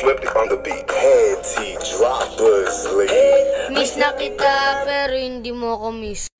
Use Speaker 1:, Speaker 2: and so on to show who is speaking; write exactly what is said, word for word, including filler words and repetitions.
Speaker 1: Swiftly on the beat. Panty droppers, lady.
Speaker 2: Miss na kita pero hindi mo ako miss.